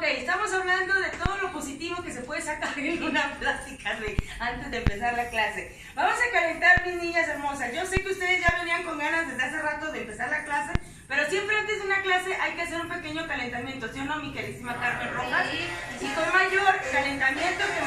estamos hablando de todo lo positivo que se puede sacar en una plática antes de empezar la clase. Vamos a calentar, mis niñas hermosas. Yo sé que ustedes ya venían con ganas desde hace rato de empezar la clase, pero siempre antes de una clase hay que hacer un pequeño calentamiento, ¿sí o no, mi queridísima Carmen Rojas? Y con mayor calentamiento que